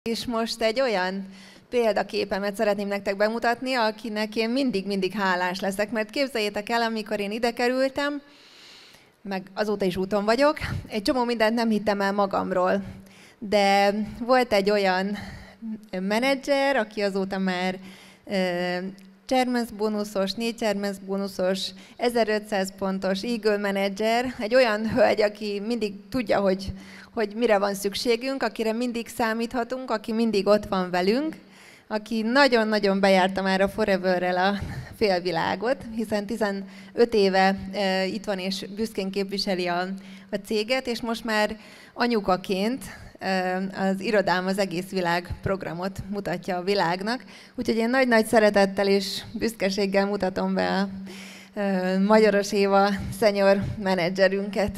És most egy olyan példaképemet szeretném nektek bemutatni, akinek én mindig hálás leszek, mert képzeljétek el, amikor én ide kerültem, meg azóta is úton vagyok, egy csomó mindent nem hittem el magamról. De volt egy olyan menedzser, aki azóta már Chairman's bónuszos, 4 Chairman's bónuszos, 1500 pontos Eagle menedzser, egy olyan hölgy, aki mindig tudja, hogy mire van szükségünk, akire mindig számíthatunk, aki mindig ott van velünk, aki nagyon-nagyon bejárta már a Foreverrel a félvilágot, hiszen 15 éve itt van és büszkén képviseli a céget, és most már anyukaként az irodám az egész világ programot mutatja a világnak. Úgyhogy én nagy-nagy szeretettel és büszkeséggel mutatom be a Magyaros Éva senior menedzserünket.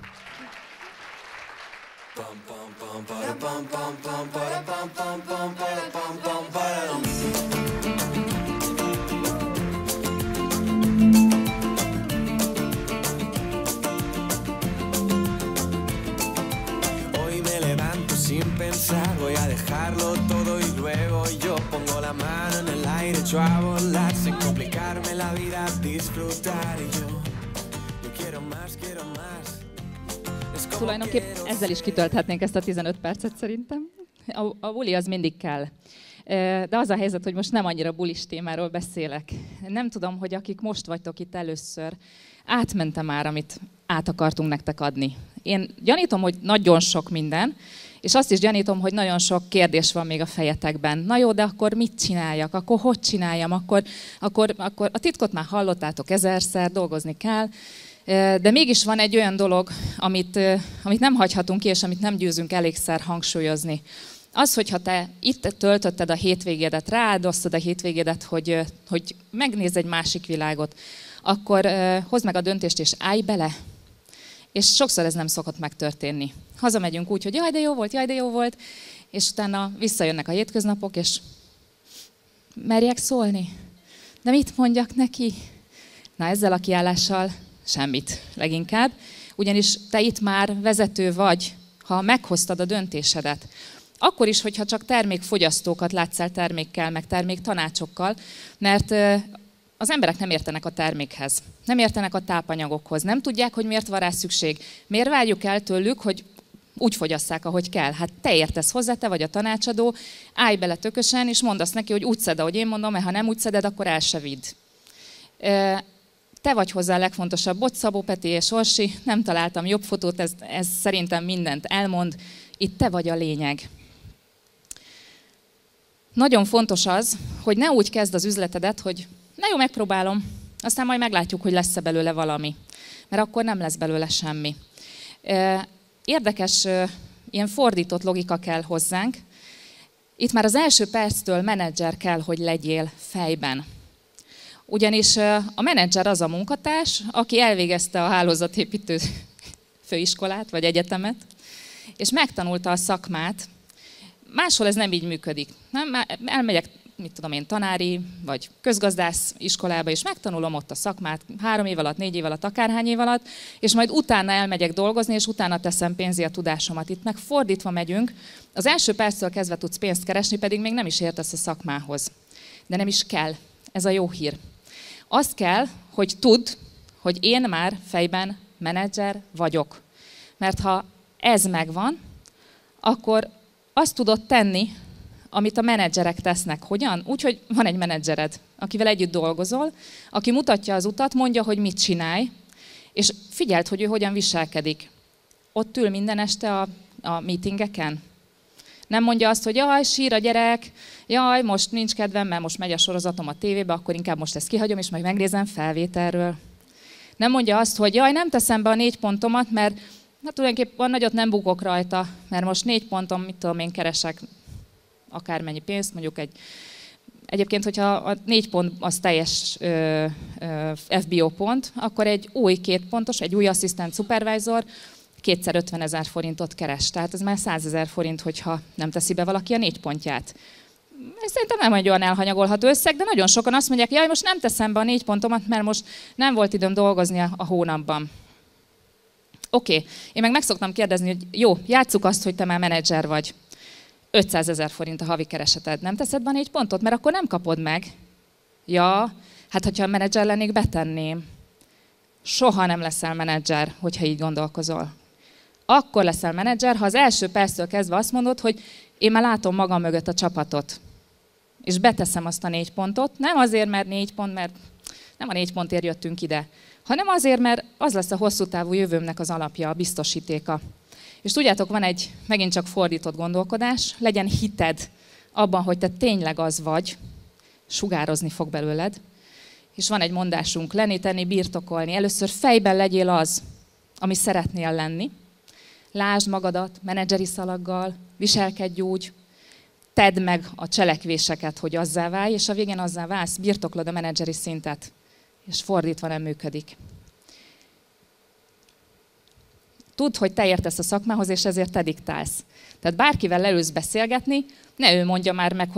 Sin pensar voy a dejarlo todo y luego yo pongo la mano en el aire, echo a volar sin complicarme la vida, disfrutar y yo quiero más, quiero más. Tulajdonképp ezzel is kitölthetnénk ezt a 15 percet szerintem. A buli az mindig kell. De az a helyzet, hogy most nem annyira bulis témáról beszélek. Nem tudom, hogy akik most vagytok itt először, átmentem már, amit át akartunk nektek adni. Én gyanítom, hogy nagyon sok minden, és azt is gyanítom, hogy nagyon sok kérdés van még a fejetekben. Na jó, de akkor mit csináljak? Akkor hogy csináljam? Akkor a titkot már hallottátok 1000-szer, dolgozni kell. De mégis van egy olyan dolog, amit nem hagyhatunk ki, és amit nem győzünk elégszer hangsúlyozni. Az, hogyha te itt töltötted a hétvégédet, rááldoztad a hétvégédet, hogy megnézz egy másik világot, akkor hozd meg a döntést, és állj bele. És sokszor ez nem szokott megtörténni. Hazamegyünk úgy, hogy jaj, de jó volt, és utána visszajönnek a hétköznapok, és merjek szólni? De mit mondjak neki? Na, ezzel a kiállással semmit leginkább, ugyanis te itt már vezető vagy, ha meghoztad a döntésedet. Akkor is, hogyha csak termékfogyasztókat látsz el termékkel, meg terméktanácsokkal, mert az emberek nem értenek a termékhez, nem értenek a tápanyagokhoz, nem tudják, hogy miért van rá szükség. Miért várjuk el tőlük, hogy úgy fogyasszák, ahogy kell? Hát te értesz hozzá, te vagy a tanácsadó, állj bele tökösen, és mondd azt neki, hogy úgy szed, ahogy én mondom, mert ha nem úgy szeded, akkor el se vidd. Te vagy hozzá a legfontosabb. Ott Szabó Peti és Orsi, nem találtam jobb fotót, ez szerintem mindent elmond. Itt te vagy a lényeg. Nagyon fontos az, hogy ne úgy kezd az üzletedet, hogy na jó, megpróbálom, aztán majd meglátjuk, hogy lesz-e belőle valami. Mert akkor nem lesz belőle semmi. Érdekes, ilyen fordított logika kell hozzánk. Itt már az első perctől menedzser kell, hogy legyél fejben. Ugyanis a menedzser az a munkatárs, aki elvégezte a hálózatépítő főiskolát vagy egyetemet, és megtanulta a szakmát. Máshol ez nem így működik. Nem? Elmegyek, mit tudom én, tanári vagy közgazdász iskolába, és megtanulom ott a szakmát 3 év alatt, 4 év alatt, akárhány év alatt, és majd utána elmegyek dolgozni, és utána teszem pénzé a tudásomat. Itt meg fordítva megyünk, az első perctől kezdve tudsz pénzt keresni, pedig még nem is értesz a szakmához. De nem is kell. Ez a jó hír. Azt kell, hogy tudd, hogy én már fejben menedzser vagyok. Mert ha ez megvan, akkor azt tudod tenni, amit a menedzserek tesznek. Hogyan? Úgy, hogy van egy menedzsered, akivel együtt dolgozol, aki mutatja az utat, mondja, hogy mit csinálj, és figyeld, hogy ő hogyan viselkedik. Ott ül minden este a meetingeken. Nem mondja azt, hogy jaj, sír a gyerek, jaj, most nincs kedvem, mert most megy a sorozatom a tévébe, akkor inkább most ezt kihagyom, és majd megnézem felvételről. Nem mondja azt, hogy jaj, nem teszem be a 4 pontomat, mert hát tulajdonképpen nagyot nem bukok rajta, mert most 4 ponton, mit tudom én, keresek akármennyi pénzt, mondjuk egyébként, hogyha a 4 pont az teljes FBO pont, akkor egy új 2 pontos, egy új asszisztent supervisor 250 000 forintot keres. Tehát ez már 100 000 forint, hogyha nem teszi be valaki a 4 pontját. Szerintem nem egy olyan elhanyagolható összeg, de nagyon sokan azt mondják, jaj, most nem teszem be a 4 pontomat, mert most nem volt időm dolgozni a hónapban. Oké, én meg szoktam kérdezni, hogy jó, játsszuk azt, hogy te már menedzser vagy. 500 000 forint a havi kereseted. Nem teszed be 4 pontot, mert akkor nem kapod meg. Ja, hát hogyha a menedzser lennék, betenném. Soha nem leszel menedzser, hogyha így gondolkozol. Akkor leszel menedzser, ha az első perctől kezdve azt mondod, hogy én már látom magam mögött a csapatot. És beteszem azt a 4 pontot. Nem azért, mert 4 pont, mert nem a 4 pontért jöttünk ide, hanem azért, mert az lesz a hosszú távú jövőmnek az alapja, a biztosítéka. És tudjátok, van egy megint csak fordított gondolkodás, legyen hited abban, hogy te tényleg az vagy, sugározni fog belőled. És van egy mondásunk, lenni, tenni, birtokolni. Először fejben legyél az, ami szeretnél lenni. Lásd magadat menedzseri szalaggal, viselkedj úgy, tedd meg a cselekvéseket, hogy azzá válj, és a végén azzá válsz, birtoklod a menedzseri szintet. És fordítva nem működik. Tudd, hogy te értesz a szakmához, és ezért te diktálsz. Tehát bárkivel leülsz beszélgetni, ne ő mondja már meg,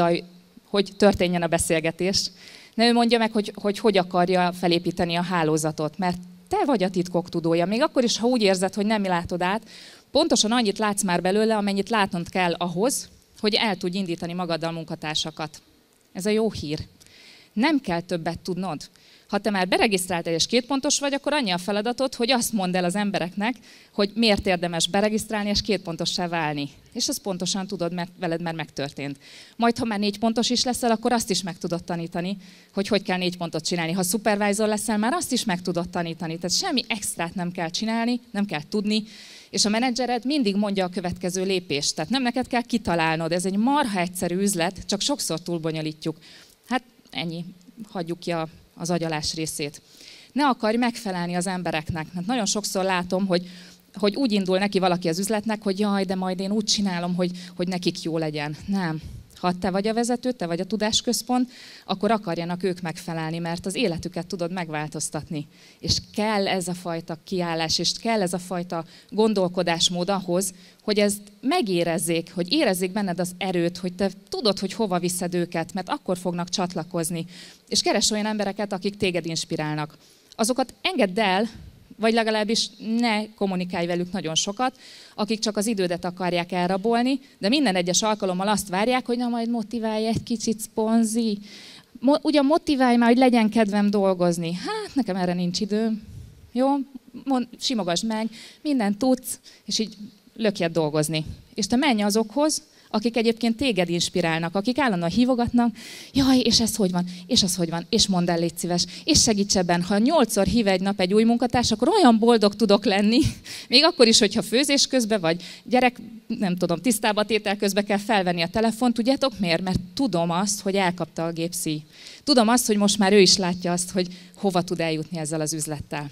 hogy történjen a beszélgetés. Ne ő mondja meg, hogy akarja felépíteni a hálózatot, mert te vagy a titkok tudója. Még akkor is, ha úgy érzed, hogy nem látod át, pontosan annyit látsz már belőle, amennyit látnod kell ahhoz, hogy el tudj indítani magaddal munkatársakat. Ez a jó hír. Nem kell többet tudnod. Ha te már beregisztráltál és 2 pontos vagy, akkor annyi a feladatod, hogy azt mondd el az embereknek, hogy miért érdemes beregisztrálni és 2 pontossá válni. És azt pontosan tudod, mert veled már megtörtént. Majd, ha már 4 pontos is leszel, akkor azt is meg tudod tanítani, hogy kell 4 pontot csinálni. Ha supervisor leszel, már azt is meg tudod tanítani. Tehát semmi extrát nem kell csinálni, nem kell tudni. És a menedzsered mindig mondja a következő lépést. Tehát nem neked kell kitalálnod. Ez egy marha egyszerű üzlet, csak sokszor túlbonyolítjuk. Hát ennyi, hagyjuk ki az agyalás részét. Ne akarj megfelelni az embereknek, mert nagyon sokszor látom, hogy úgy indul neki valaki az üzletnek, hogy jaj, de majd én úgy csinálom, hogy nekik jó legyen. Nem. Ha te vagy a vezető, te vagy a tudásközpont, akkor akarjanak ők megfelelni, mert az életüket tudod megváltoztatni. És kell ez a fajta kiállás, és kell ez a fajta gondolkodásmód ahhoz, hogy ezt megérezzék, hogy érezzék benned az erőt, hogy te tudod, hogy hova viszed őket, mert akkor fognak csatlakozni. És keres olyan embereket, akik téged inspirálnak. Azokat engedd el, vagy legalábbis ne kommunikálj velük nagyon sokat, akik csak az idődet akarják elrabolni, de minden egyes alkalommal azt várják, hogy na majd motiválj egy kicsit, szponzi. Ugyan motiválj már, hogy legyen kedvem dolgozni. Hát nekem erre nincs időm. Jó, simogasd meg, mindent tudsz, és így lökjed dolgozni. És te menj azokhoz, akik egyébként téged inspirálnak, akik állandóan hívogatnak, jaj, és ez hogy van, és az hogy van, és mondd el, légy szíves, és segíts ebben. Ha 8-szor hív egy nap egy új munkatárs, akkor olyan boldog tudok lenni, még akkor is, hogyha főzés közben, vagy gyerek, nem tudom, tisztába tétel közben kell felvenni a telefont. Tudjátok miért? Mert tudom azt, hogy elkapta a gépszíj. Tudom azt, hogy most már ő is látja azt, hogy hova tud eljutni ezzel az üzlettel.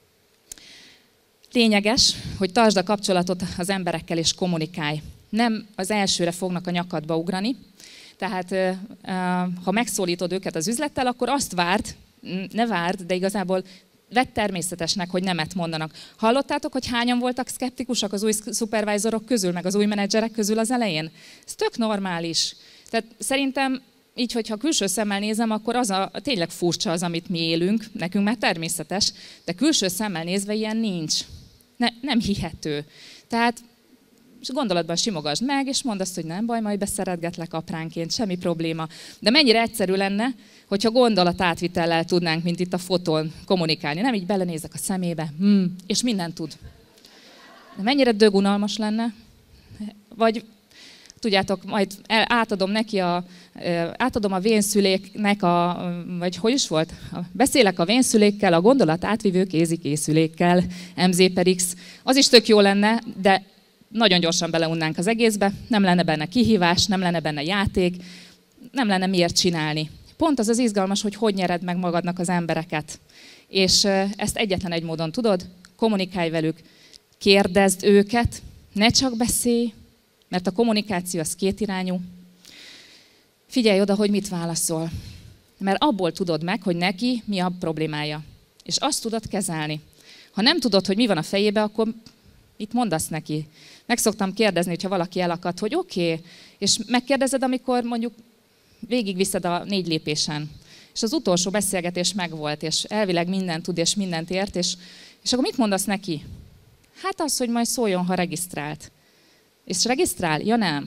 Lényeges, hogy tartsd a kapcsolatot az emberekkel és kommunikálj. Nem az elsőre fognak a nyakadba ugrani, tehát ha megszólítod őket az üzlettel, akkor azt várd, ne várd, de igazából vedd természetesnek, hogy nemet mondanak. Hallottátok, hogy hányan voltak szkeptikusak az új szupervájzorok közül, meg az új menedzserek közül az elején? Ez tök normális. Tehát szerintem így, hogyha külső szemmel nézem, akkor tényleg furcsa az, amit mi élünk, nekünk már természetes, de külső szemmel nézve ilyen nincs. Nem hihető. Tehát és gondolatban simogasd meg, és mondd azt, hogy nem baj, majd beszeretgetlek apránként, semmi probléma. De mennyire egyszerű lenne, hogyha gondolatátvitellel tudnánk, mint itt a fotón kommunikálni. Nem így belenézek a szemébe, és mindent tud. De mennyire dögunalmas lenne? Vagy tudjátok, majd átadom neki átadom a vénszüléknek vagy hogy is volt? Beszélek a vénszülékkel, a gondolat átvivő kézikészülékkel, MZ/X. Az is tök jó lenne, de nagyon gyorsan beleunnánk az egészbe, nem lenne benne kihívás, nem lenne benne játék, nem lenne miért csinálni. Pont az izgalmas, hogy nyered meg magadnak az embereket. És ezt egyetlen egy módon tudod, kommunikálj velük, kérdezd őket, ne csak beszélj, mert a kommunikáció az kétirányú. Figyelj oda, hogy mit válaszol, mert abból tudod meg, hogy neki mi a problémája. És azt tudod kezelni. Ha nem tudod, hogy mi van a fejébe, akkor itt mondasz neki. Meg szoktam kérdezni, hogyha valaki elakadt, hogy oké, és megkérdezed, amikor mondjuk végigviszed a 4 lépésen. És az utolsó beszélgetés megvolt, és elvileg mindent tud, és mindent ért, és akkor mit mondasz neki? Hát az, hogy majd szóljon, ha regisztrált. És regisztrál? Ja nem.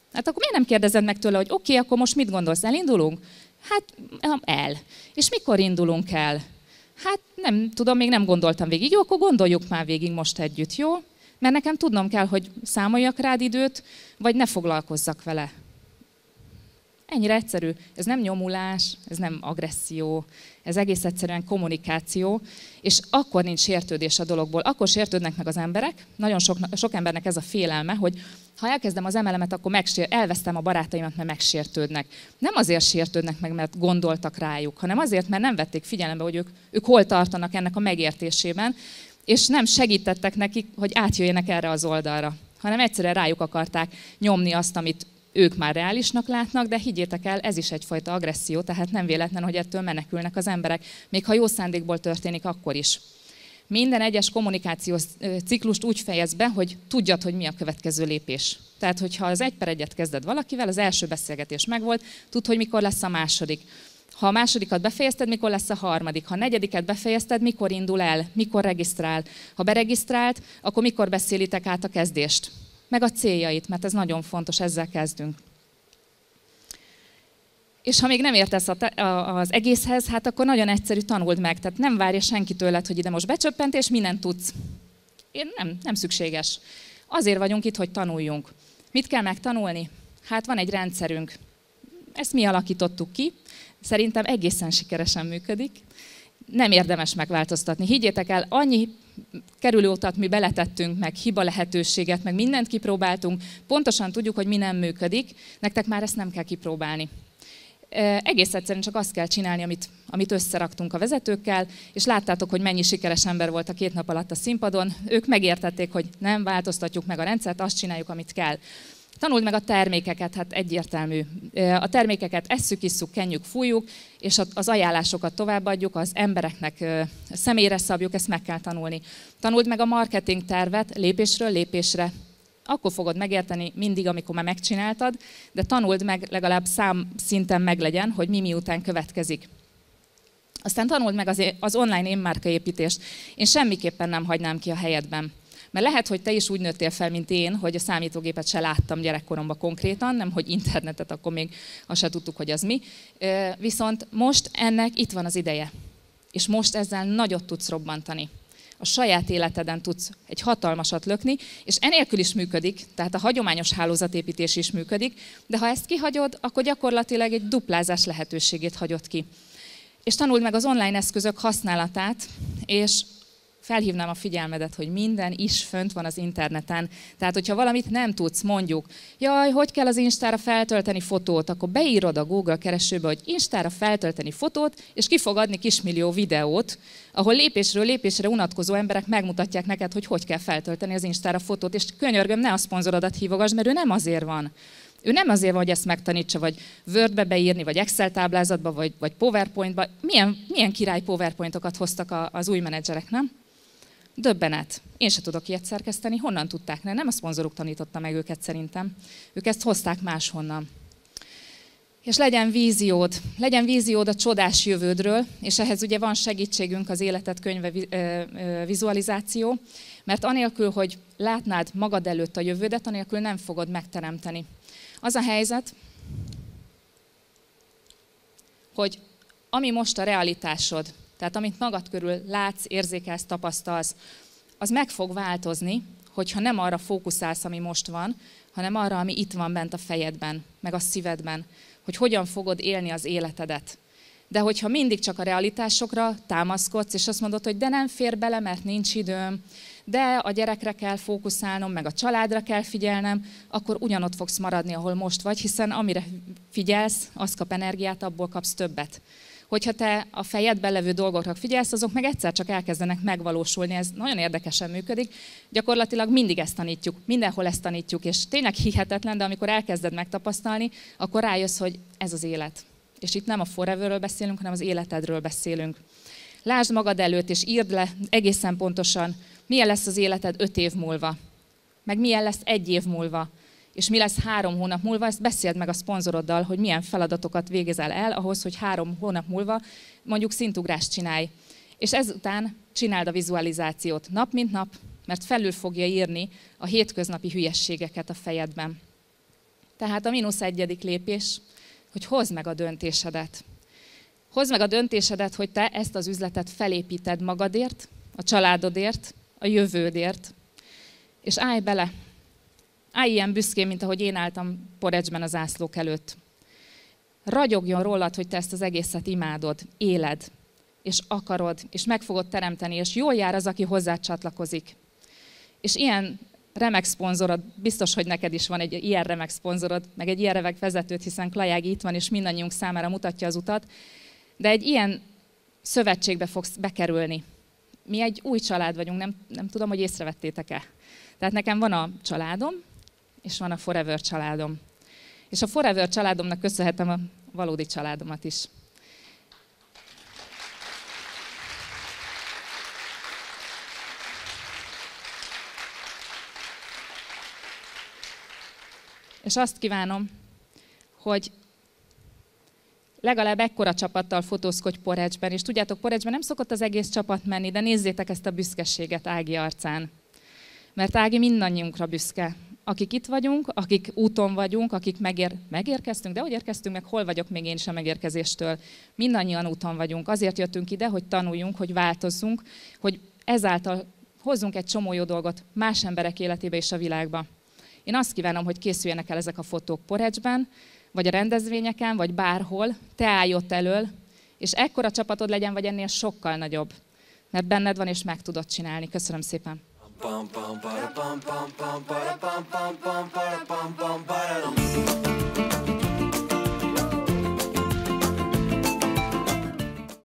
Hát akkor miért nem kérdezed meg tőle, hogy oké, akkor most mit gondolsz, elindulunk? Hát el. És mikor indulunk el? Hát nem tudom, még nem gondoltam végig. Jó, akkor gondoljuk már végig most együtt, jó? Mert nekem tudnom kell, hogy számoljak rád időt, vagy ne foglalkozzak vele. Ennyire egyszerű. Ez nem nyomulás, ez nem agresszió, ez egész egyszerűen kommunikáció, és akkor nincs sértődés a dologból. Akkor sértődnek meg az emberek. Nagyon sok embernek ez a félelme, hogy ha elkezdem az emelemet, akkor elvesztem a barátaimat, mert megsértődnek. Nem azért sértődnek meg, mert gondoltak rájuk, hanem azért, mert nem vették figyelembe, hogy ők hol tartanak ennek a megértésében, és nem segítettek nekik, hogy átjöjjenek erre az oldalra, hanem egyszerűen rájuk akarták nyomni azt, amit ők már reálisnak látnak, de higgyétek el, ez is egyfajta agresszió, tehát nem véletlen, hogy ettől menekülnek az emberek, még ha jó szándékból történik, akkor is. Minden egyes kommunikációs ciklust úgy fejez be, hogy tudjad, hogy mi a következő lépés. Tehát, hogyha az 1/1 kezded valakivel, az első beszélgetés megvolt, tudd, hogy mikor lesz a második. Ha a másodikat befejezted, mikor lesz a harmadik. Ha a negyediket befejezted, mikor indul el, mikor regisztrál. Ha beregisztrált, akkor mikor beszélitek át a kezdést. Meg a céljait, mert ez nagyon fontos, ezzel kezdünk. És ha még nem értesz az egészhez, hát akkor nagyon egyszerű, tanuld meg. Tehát nem várja senki tőled, hogy ide most becsöppent, és mindent tudsz. Nem szükséges. Azért vagyunk itt, hogy tanuljunk. Mit kell megtanulni? Hát van egy rendszerünk. Ezt mi alakítottuk ki. Szerintem egészen sikeresen működik. Nem érdemes megváltoztatni. Higgyétek el, annyi kerülőutat mi beletettünk, meg hiba lehetőséget, meg mindent kipróbáltunk, pontosan tudjuk, hogy mi nem működik, nektek már ezt nem kell kipróbálni. Egész egyszerűen csak azt kell csinálni, amit összeraktunk a vezetőkkel, és láttátok, hogy mennyi sikeres ember volt a 2 nap alatt a színpadon. Ők megértették, hogy nem változtatjuk meg a rendszert, azt csináljuk, amit kell. Tanuld meg a termékeket, hát egyértelmű. A termékeket esszük, isszuk, kenjük, fújjuk, és az ajánlásokat továbbadjuk, az embereknek személyre szabjuk, ezt meg kell tanulni. Tanuld meg a marketing tervet lépésről lépésre. Akkor fogod megérteni mindig, amikor már megcsináltad, de tanuld meg, legalább számszinten meglegyen, hogy mi miután következik. Aztán tanuld meg az online énmárkaépítést. Én semmiképpen nem hagynám ki a helyedben. Mert lehet, hogy te is úgy nőttél fel, mint én, hogy a számítógépet se láttam gyerekkoromban konkrétan, nem hogy internetet, akkor még azt se tudtuk, hogy az mi. Viszont most ennek itt van az ideje. És most ezzel nagyot tudsz robbantani. A saját életeden tudsz egy hatalmasat lökni, és enélkül is működik, tehát a hagyományos hálózatépítés is működik, de ha ezt kihagyod, akkor gyakorlatilag egy duplázás lehetőségét hagyod ki. És tanuld meg az online eszközök használatát, és felhívnám a figyelmedet, hogy minden is fönt van az interneten. Tehát, hogyha valamit nem tudsz, mondjuk, jaj, hogy kell az Instára feltölteni fotót, akkor beírod a Google keresőbe, hogy Instára feltölteni fotót, és ki fog adni kismillió videót, ahol lépésről lépésre unatkozó emberek megmutatják neked, hogy kell feltölteni az Instára fotót, és könyörgöm, ne a szponzorodat hívogass, mert ő nem azért van. Ő nem azért van, hogy ezt megtanítsa, vagy Wordbe beírni, vagy Excel táblázatba, vagy PowerPointba. Milyen király PowerPointokat hoztak az új menedzserek, nem? Döbbenet. Én se tudok ilyet szerkeszteni. Honnan tudták? Nem a szponzoruk tanította meg őket szerintem. Ők ezt hozták máshonnan. És legyen víziód a csodás jövődről, és ehhez ugye van segítségünk az Életed könyve vizualizáció, mert anélkül, hogy látnád magad előtt a jövődet, anélkül nem fogod megteremteni. Az a helyzet, hogy ami most a realitásod, tehát amit magad körül látsz, érzékelsz, tapasztalsz, az meg fog változni, hogyha nem arra fókuszálsz, ami most van, hanem arra, ami itt van bent a fejedben, meg a szívedben, hogy hogyan fogod élni az életedet. De hogyha mindig csak a realitásokra támaszkodsz, és azt mondod, hogy de nem fér bele, mert nincs időm, de a gyerekre kell fókuszálnom, meg a családra kell figyelnem, akkor ugyanott fogsz maradni, ahol most vagy, hiszen amire figyelsz, az kap energiát, abból kapsz többet. Hogyha te a fejedben levő dolgokra figyelsz, azok meg egyszer csak elkezdenek megvalósulni. Ez nagyon érdekesen működik. Gyakorlatilag mindig ezt tanítjuk, mindenhol ezt tanítjuk, és tényleg hihetetlen, de amikor elkezded megtapasztalni, akkor rájössz, hogy ez az élet. És itt nem a foreverről beszélünk, hanem az életedről beszélünk. Lásd magad előtt, és írd le egészen pontosan, milyen lesz az életed 5 év múlva, meg milyen lesz 1 év múlva, és mi lesz 3 hónap múlva, ezt beszéld meg a szponzoroddal, hogy milyen feladatokat végezel el ahhoz, hogy 3 hónap múlva mondjuk szintugrást csinálj. És ezután csináld a vizualizációt nap mint nap, mert felül fogja írni a hétköznapi hülyességeket a fejedben. Tehát a -1. lépés, hogy hozd meg a döntésedet. Hozd meg a döntésedet, hogy te ezt az üzletet felépíted magadért, a családodért, a jövődért, és állj bele. Állj ilyen büszkén, mint ahogy én álltam Porridge-ben az zászlók előtt. Ragyogjon rólad, hogy te ezt az egészet imádod, éled, és akarod, és meg fogod teremteni, és jól jár az, aki hozzád csatlakozik. És ilyen remek szponzorod, biztos, hogy neked is van egy ilyen remek szponzorod, meg egy ilyen remek vezetőt, hiszen Klajági itt van, és mindannyiunk számára mutatja az utat, de egy ilyen szövetségbe fogsz bekerülni. Mi egy új család vagyunk, nem tudom, hogy észrevettétek-e. Tehát nekem van a családom, és van a Forever családom. És a Forever családomnak köszönhetem a valódi családomat is. És azt kívánom, hogy legalább ekkora csapattal fotózkodj Porridge-ben, és tudjátok, Porridge-ben nem szokott az egész csapat menni, de nézzétek ezt a büszkeséget Ági arcán. Mert Ági mindannyiunkra büszke. Akik itt vagyunk, akik úton vagyunk, akik megérkeztünk, de hogy érkeztünk meg, hol vagyok még én is a megérkezéstől. Mindannyian úton vagyunk. Azért jöttünk ide, hogy tanuljunk, hogy változzunk, hogy ezáltal hozzunk egy csomó jó dolgot más emberek életébe és a világba. Én azt kívánom, hogy készüljenek el ezek a fotók Porridge-ben, vagy a rendezvényeken, vagy bárhol, te állj ott elől, és ekkora csapatod legyen, vagy ennél sokkal nagyobb. Mert benned van, és meg tudod csinálni. Köszönöm szépen.